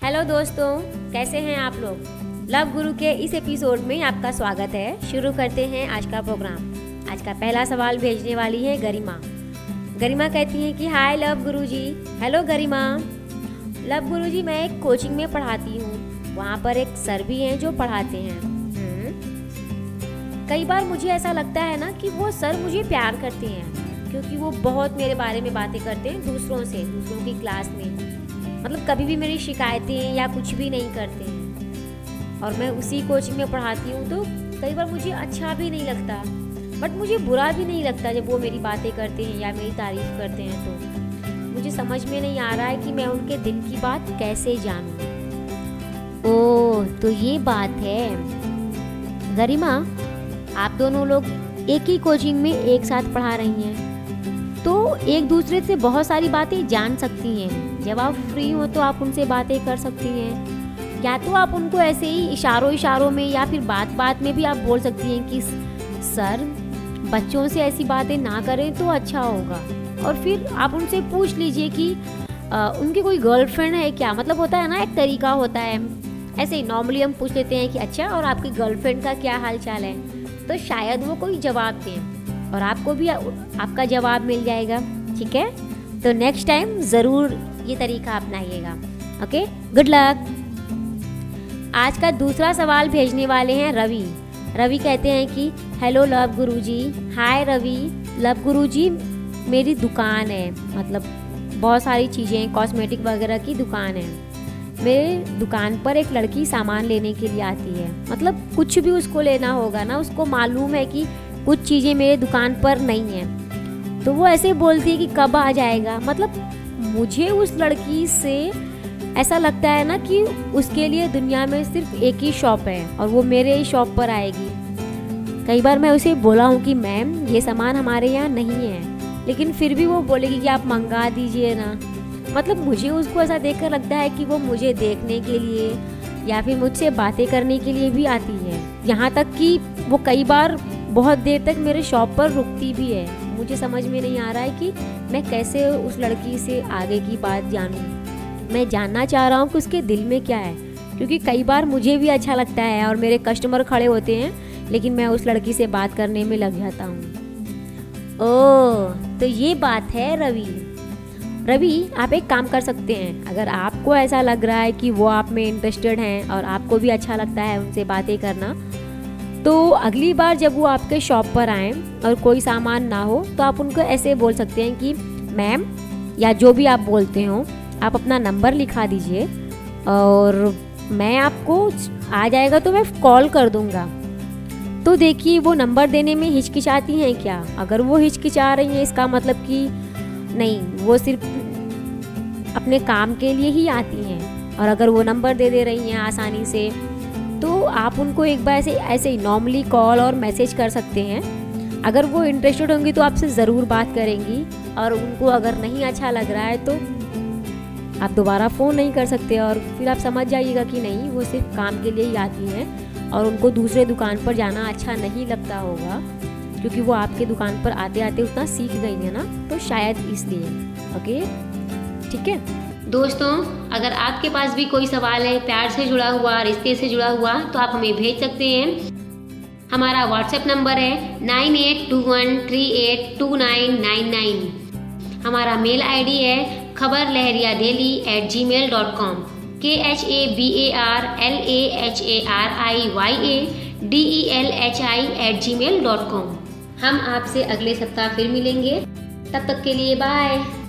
Hello दोस्तों, कैसे हैं आप लोग। लव गुरु के इस एपिसोड में आपका स्वागत है। शुरू करते हैं आज का प्रोग्राम। आज का पहला सवाल भेजने वाली है गरिमा। गरिमा कहती हैं कि हाय लव गुरु जी। हेलो गरिमा। लव गुरु जी, मैं एक कोचिंग में पढ़ाती हूँ। वहाँ पर एक सर भी हैं जो पढ़ाते हैं। कई बार मुझे ऐसा लगता है ना कि वो सर मुझे प्यार करते हैं, क्योंकि वो बहुत मेरे बारे में बातें करते हैं दूसरों की क्लास में। मतलब कभी भी मेरी शिकायतें या कुछ भी नहीं करते हैं। और मैं उसी कोचिंग में पढ़ाती हूँ, तो कई बार मुझे अच्छा भी नहीं लगता, बट मुझे बुरा भी नहीं लगता जब वो मेरी बातें करते हैं या मेरी तारीफ करते हैं। तो मुझे समझ में नहीं आ रहा है कि मैं उनके दिल की बात कैसे जानूँ। ओह, तो ये बात है। गरिमा, आप दोनों लोग एक ही कोचिंग में एक साथ पढ़ा रही हैं, तो एक दूसरे से बहुत सारी बातें जान सकती हैं। जब आप फ्री हो तो आप उनसे बातें कर सकती हैं, या तो आप उनको ऐसे ही इशारों में या फिर बात में भी आप बोल सकती हैं कि सर, बच्चों से ऐसी बातें ना करें तो अच्छा होगा। और फिर आप उनसे पूछ लीजिए कि उनकी कोई गर्लफ्रेंड है क्या। मतलब होता है ना, एक तरीका होता है। ऐसे ही नॉर्मली हम पूछ लेते हैं कि अच्छा, और आपकी गर्लफ्रेंड का क्या हाल चाल है, तो शायद वो कोई जवाब दें और आपको भी आपका जवाब मिल जाएगा। ठीक है, तो नेक्स्ट टाइम ज़रूर ये तरीका अपनाइएगा। Okay, good luck. आज का दूसरा सवाल भेजने वाले हैं रवि। रवि कहते हैं कि hello love Guruji. Hi Ravi. Love Guruji, मेरी दुकान है, मतलब बहुत सारी चीज़ें, कॉस्मेटिक वगैरह की दुकान है। मेरे दुकान पर एक लड़की सामान लेने के लिए आती है। मतलब कुछ भी उसको लेना होगा ना, उसको मालूम है कि कुछ चीज़ें मेरे दुकान पर नहीं हैं, तो वो ऐसे बोलती है कि कब आ जाएगा। मतलब मुझे उस लड़की से ऐसा लगता है ना कि उसके लिए दुनिया में सिर्फ एक ही शॉप है और वो मेरे ही शॉप पर आएगी। कई बार मैं उसे बोला हूँ कि मैम, ये सामान हमारे यहाँ नहीं है, लेकिन फिर भी वो बोलेगी कि आप मंगा दीजिए ना। मतलब मुझे उसको ऐसा देखकर लगता है कि वो मुझे देखने के लिए या फिर मुझसे बातें करने के लिए भी आती है। यहाँ तक कि वो कई बार बहुत देर तक मेरे शॉप पर रुकती भी है। मुझे समझ में नहीं आ रहा है कि मैं कैसे उस लड़की से आगे की बात जानूँ। मैं जानना चाह रहा हूँ कि उसके दिल में क्या है, क्योंकि कई बार मुझे भी अच्छा लगता है और मेरे कस्टमर खड़े होते हैं, लेकिन मैं उस लड़की से बात करने में लग जाता हूँ। ओह, तो ये बात है रवि। रवि, आप एक काम कर सकते हैं। अगर आपको ऐसा लग रहा है कि वो आप में इंटरेस्टेड हैं और आपको भी अच्छा लगता है उनसे बातें करना, तो अगली बार जब वो आपके शॉप पर आएँ और कोई सामान ना हो, तो आप उनको ऐसे बोल सकते हैं कि मैम, या जो भी आप बोलते हो, आप अपना नंबर लिखा दीजिए और मैं आपको आ जाएगा तो मैं कॉल कर दूंगा। तो देखिए, वो नंबर देने में हिचकिचाती हैं क्या। अगर वो हिचकिचा रही हैं, इसका मतलब कि नहीं, वो सिर्फ अपने काम के लिए ही आती हैं। और अगर वो नंबर दे रही हैं आसानी से, तो आप उनको एक बार ऐसे ही नॉर्मली कॉल और मैसेज कर सकते हैं। अगर वो इंटरेस्टेड होंगी तो आपसे ज़रूर बात करेंगी, और उनको अगर नहीं अच्छा लग रहा है तो आप दोबारा फ़ोन नहीं कर सकते। और फिर आप समझ जाइएगा कि नहीं, वो सिर्फ काम के लिए ही आती हैं और उनको दूसरे दुकान पर जाना अच्छा नहीं लगता होगा, क्योंकि वो आपके दुकान पर आते आते उतना सीख गई है ना, तो शायद इसलिए। ओके, ठीक है दोस्तों, अगर आपके पास भी कोई सवाल है प्यार से जुड़ा हुआ, रिश्ते से जुड़ा हुआ, तो आप हमें भेज सकते हैं। हमारा व्हाट्सएप नंबर है 9821382999। हमारा मेल आईडी है khabarlahariyadelhi@gmail.com khabarlahariyadelhi@gmail.com। हम आपसे अगले सप्ताह फिर मिलेंगे। तब तक के लिए बाय।